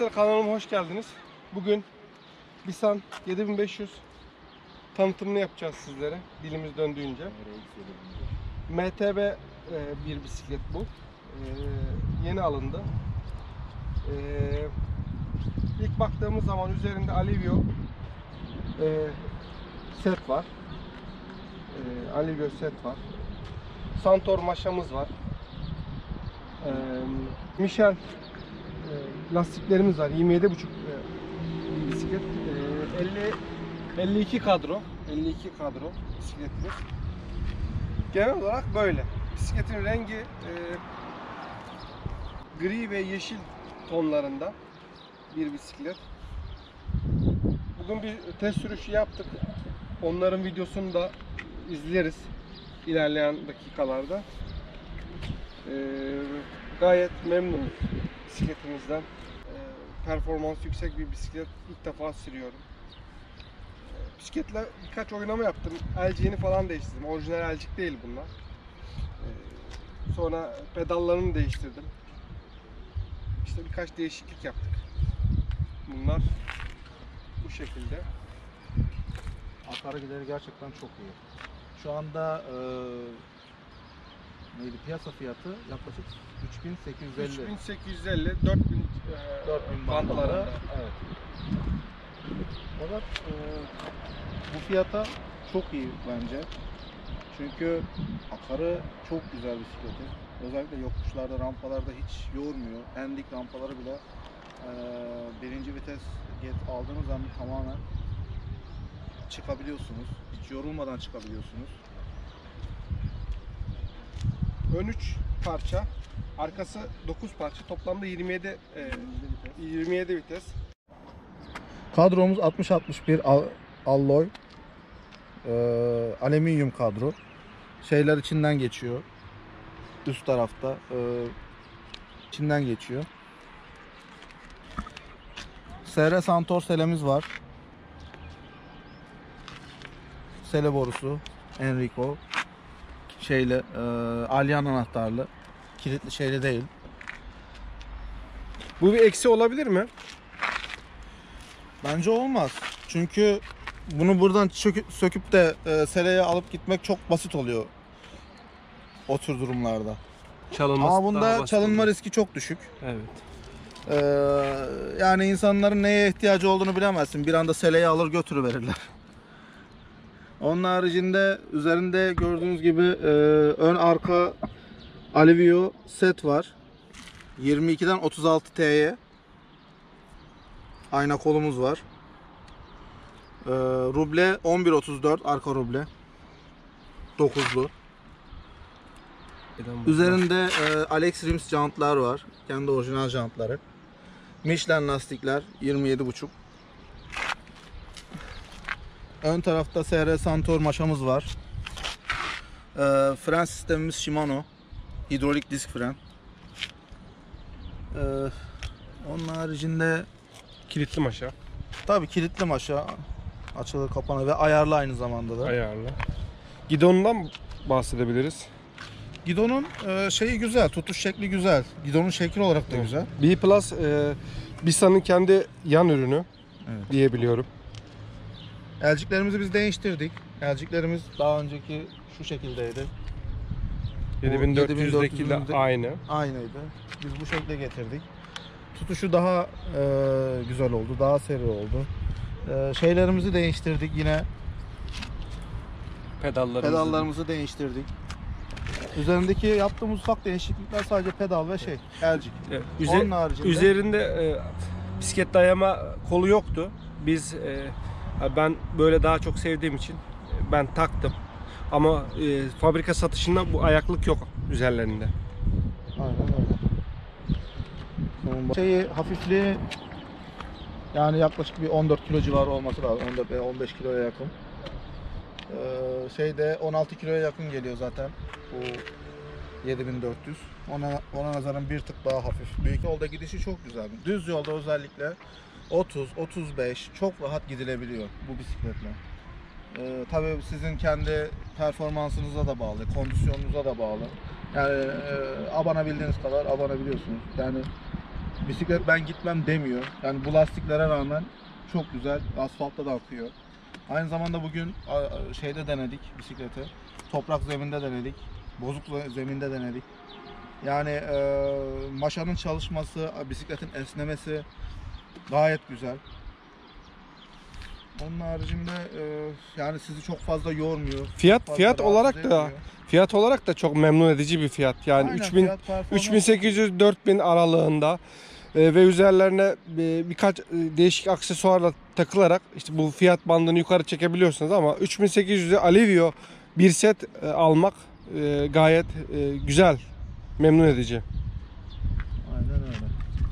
Arkadaşlar kanalıma hoş geldiniz. Bugün Bisan 7500 tanıtımını yapacağız sizlere dilimiz döndüğünce. MTB bir bisiklet bu. Yeni alındı. İlk baktığımız zaman üzerinde Alivio set var. Alivio set var. Santor maşamız var. Michelin lastiklerimiz var. 27,5 bir bisiklet. 52 kadro. 52 kadro bisikletimiz. Genel olarak böyle. Bisikletin rengi gri ve yeşil tonlarında bir bisiklet. Bugün bir test sürüşü yaptık. Onların videosunu da izleriz ilerleyen dakikalarda. Gayet memnunum bisikletimizden. Performans yüksek bir bisiklet, ilk defa sürüyorum. Bisikletle birkaç oynama yaptım. Elciğini falan değiştirdim. Orijinal elcik değil bunlar. Sonra pedallarını değiştirdim. İşte birkaç değişiklik yaptık. Bunlar bu şekilde. Akar gideri gerçekten çok iyi. Şu anda neydi piyasa fiyatı yaklaşık 3850. 3850, 4000 bantlarında. Evet. Fakat bu fiyata çok iyi bence. Çünkü akarı çok güzel bisikleti. Özellikle yokuşlarda, rampalarda hiç yormuyor. En dik rampaları bile birinci vites aldığınız zaman tamamen çıkabiliyorsunuz. Hiç yorulmadan çıkabiliyorsunuz. Ön 3 parça, arkası 9 parça. Toplamda 27 vites. Kadromuz 60-61 alloy. Alüminyum kadro. Şeyler içinden geçiyor. Üst tarafta içinden geçiyor. SR Santor selemiz var. Sele borusu Enrico. Şeyle alyan anahtarlı. Kilitli şeyli değil. Bu bir eksi olabilir mi? Bence olmaz. Çünkü bunu buradan söküp de seleye alıp gitmek çok basit oluyor. O tür durumlarda. Çalınması ama bunda çalınma riski çok düşük. Evet. Yani insanların neye ihtiyacı olduğunu bilemezsin. Bir anda seleye alır götürüverirler. Onun haricinde üzerinde gördüğünüz gibi ön arka Alivio set var. 22'den 36 T'ye. Ayna kolumuz var. Ruble 11.34 arka ruble. 9'lu. Üzerinde Alex Rims jantlar var. Kendi orijinal jantları. Michelin lastikler 27.5. Ön tarafta SR Santor maşamız var. Fren sistemimiz Shimano. Hidrolik disk fren. Onun haricinde Kilitli maşa. tabii kilitli maşa. Açılır kapanır ve ayarlı aynı zamanda da. Ayarlı. Gidonundan bahsedebiliriz. Gidonun şeyi güzel, tutuş şekli güzel. Gidonun şekli olarak da güzel. B Plus Bisan'ın kendi yan ürünü diyebiliyorum. Elciklerimizi biz değiştirdik. Elciklerimiz daha önceki şu şekildeydi. 7400'deki ile aynı. Aynıydı. Biz bu şekle getirdik. Tutuşu daha güzel oldu, daha seri oldu. Şeylerimizi değiştirdik yine. Pedallarımızı değiştirdik. Üzerindeki yaptığımız ufak değişiklikler sadece pedal ve elcik. Evet. Onun haricinde Üzerinde bisiklet dayama kolu yoktu. Ben böyle daha çok sevdiğim için ben taktım. Ama fabrika satışında bu ayaklık yok üzerlerinde. aynen öyle. Hafifliği yani yaklaşık bir 14 kilo civarı olması lazım. 14 veya 15 kiloya yakın. Şeyde 16 kiloya yakın geliyor zaten bu 7400. Ona nazaran bir tık daha hafif. Büyük yolda gidişi çok güzel. Düz yolda özellikle 30-35 çok rahat gidilebiliyor bu bisikletle. Tabii sizin kendi performansınıza da bağlı, kondisyonunuza da bağlı. Yani abanabildiğiniz kadar abanabiliyorsunuz. Yani bisiklet ben gitmem demiyor. Yani bu lastiklere rağmen çok güzel. Asfaltta da akıyor. Aynı zamanda bugün şeyde denedik bisikleti. Toprak zeminde denedik. Bozuk zeminde denedik. Yani maşanın çalışması, bisikletin esnemesi gayet güzel. Onun haricinde yani sizi çok fazla yormuyor. Fiyat Fazla fiyat rahatsız olarak da etmiyor. fiyat olarak da çok memnun edici bir fiyat. Yani Aynen, 3000 fiyat performans. 3800-4000 aralığında ve üzerlerine birkaç değişik aksesuarla takılarak işte bu fiyat bandını yukarı çekebiliyorsunuz ama 3800'e Alivio bir set almak gayet güzel, memnun edici. Aynen öyle.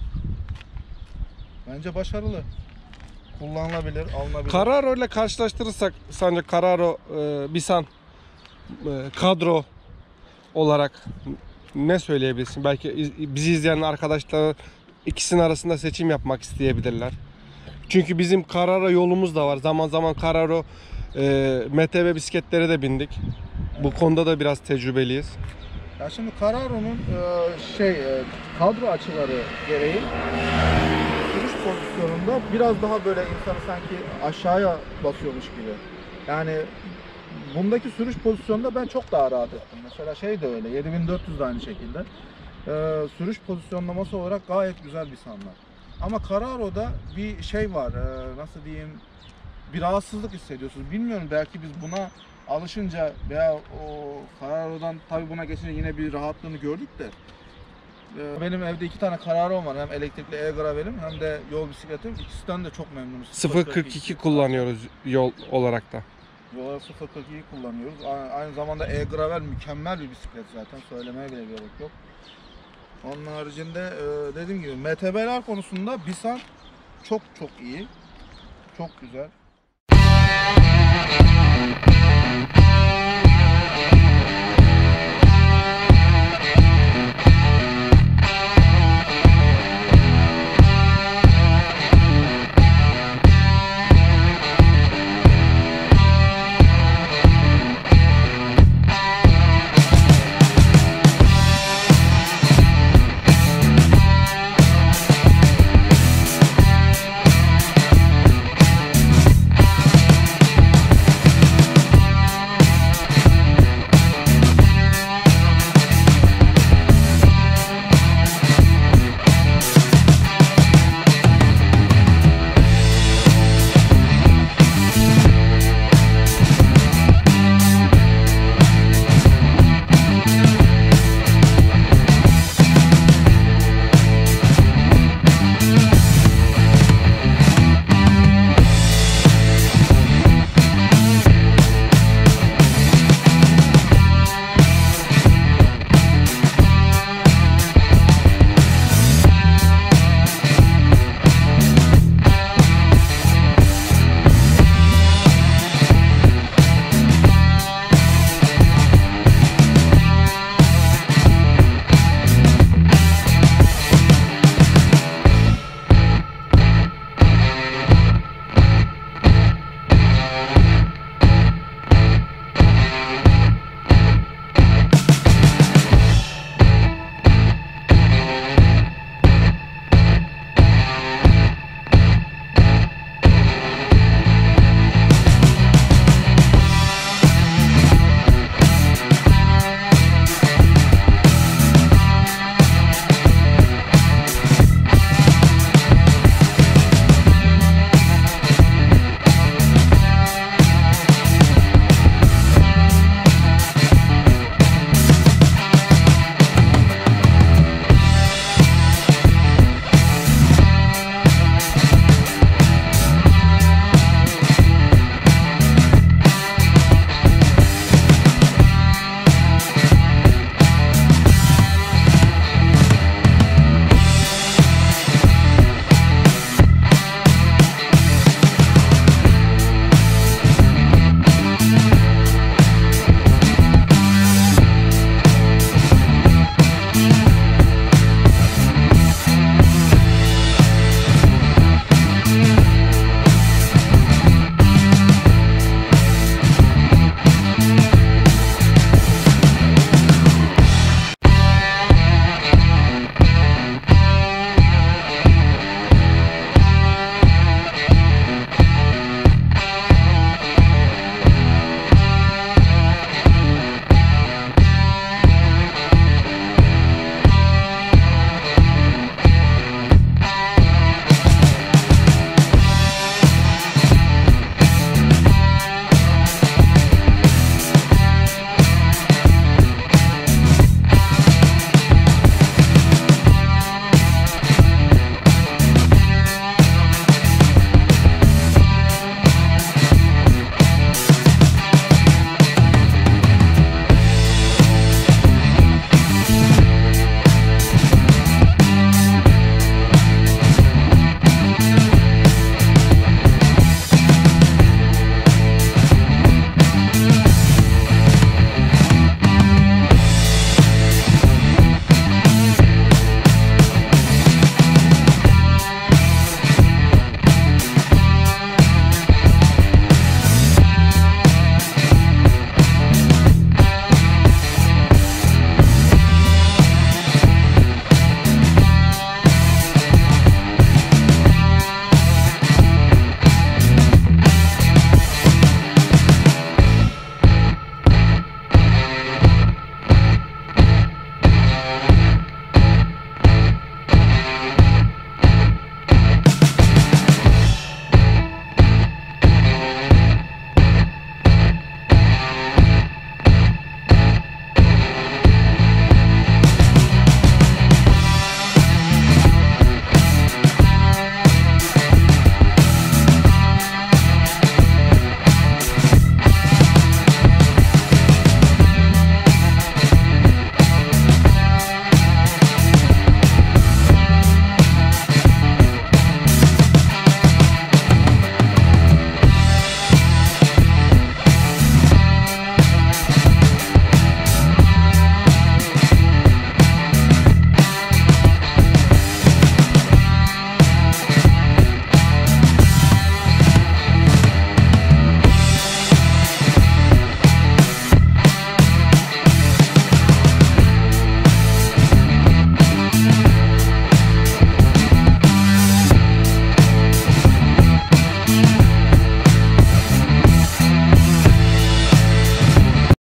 Bence başarılı. Kullanılabilir, alınabilir. Carraro ile karşılaştırırsak sence Carraro, Bisan kadro olarak ne söyleyebilirsin? Belki bizi izleyen arkadaşlar ikisinin arasında seçim yapmak isteyebilirler. Çünkü bizim Carraro yolumuz da var. Zaman zaman Carraro MTB bisikletlere de bindik. Bu konuda da biraz tecrübeliyiz. Ya şimdi Carraro'nun kadro açıları gereği sürüş pozisyonunda biraz daha böyle insanı sanki aşağıya basıyormuş gibi. Yani bundaki sürüş pozisyonunda ben çok daha rahat ettim. Mesela şey de öyle, 7400 de aynı şekilde. Sürüş pozisyonlaması olarak gayet güzel bir sandal. Ama Carraro'da bir şey var, nasıl diyeyim, bir rahatsızlık hissediyorsunuz. Bilmiyorum, belki biz buna alışınca veya o Carraro'dan tabii buna geçince yine bir rahatlığını gördük de. Benim evde 2 tane Carraro'm var. Hem elektrikli e-gravelim hem de yol bisikletim. İkisinden de çok memnunuz. 0.42 kullanıyoruz yol olarak da. Yola 0.42'yi kullanıyoruz. Aynı zamanda e-gravel mükemmel bir bisiklet zaten. Söylemeye bile gerek yok. Onun haricinde dediğim gibi MTB'ler konusunda Bisan çok iyi. Çok güzel.